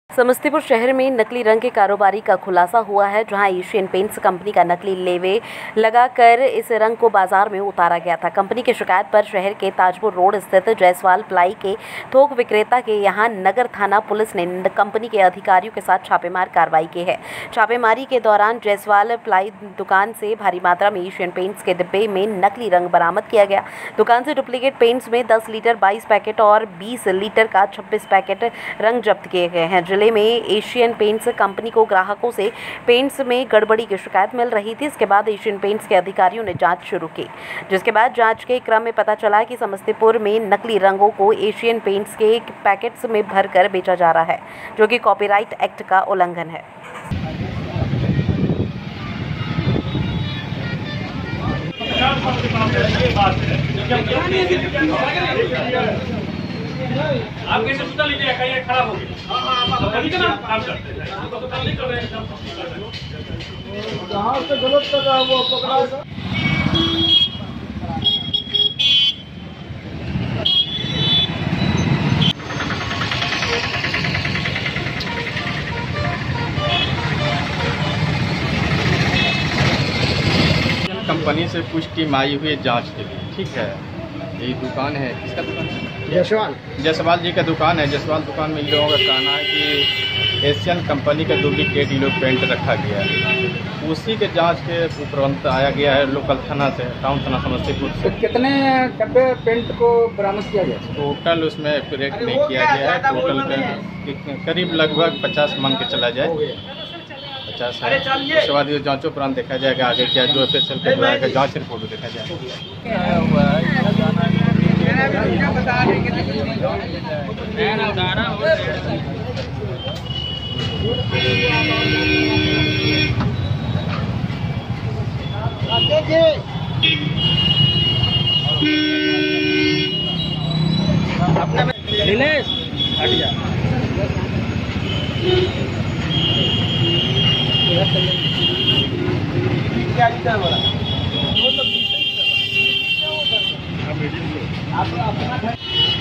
समस्तीपुर शहर में नकली रंग के कारोबारी का खुलासा हुआ है, जहां एशियन पेंट्स कंपनी का नकली लेवे लगाकर इस रंग को बाजार में उतारा गया था। कंपनी की शिकायत पर शहर के ताजपुर रोड स्थित जायसवाल प्लाई के थोक विक्रेता के यहां नगर थाना पुलिस ने कंपनी के अधिकारियों के साथ छापेमार कार्रवाई की है। छापेमारी के दौरान जायसवाल प्लाई दुकान से भारी मात्रा में एशियन पेंट्स के डिब्बे में नकली रंग बरामद किया गया। दुकान से डुप्लीकेट पेंट्स में 10 लीटर 22 पैकेट और 20 लीटर का 26 पैकेट रंग जब्त किए गए हैं। जिले में एशियन पेंट्स कंपनी को ग्राहकों से पेंट्स में गड़बड़ी की शिकायत मिल रही थी। इसके बाद एशियन पेंट्स के अधिकारियों ने जांच शुरू की, जिसके बाद जांच के क्रम में पता चला कि समस्तीपुर में नकली रंगों को एशियन पेंट्स के पैकेट्स में भरकर बेचा जा रहा है, जो कि कॉपीराइट एक्ट का उल्लंघन है। आप कैसे सूता लीजिए, कहीं खराब हो गई ना काम करते हैं तो काम नहीं कर रहे हैं, जहाँ से गलत कर रहा है वो पकड़ा। कंपनी से कुछ टीम आई हुई है जांच के लिए, ठीक है। यही दुकान है, किसका दुकान है? जायसवाल जी का दुकान है। जायसवाल दुकान में इन लोगों का कहना है कि एशियन कंपनी का डुप्लीकेट ये लोग पेंट रखा गया है। उसी के जांच के उपरांत आया गया है लोकल थाना से, टाउन थाना समस्तीपुर से। तो कितने डब्बे पेंट को बरामद किया गया? टोटल उसमें एक्यूरेट नहीं किया गया है। टोटल करीब लगभग 50 मान के चला जाए, 50 है। उसके बाद ये जांचों उपरांत देखा जाएगा आगे क्या जो स्पेशल का जांच रिपोर्ट देखा जाएगा। दिनेश हट जा। क्या लीटर बोला? वो तो 20 ही था। आप अपना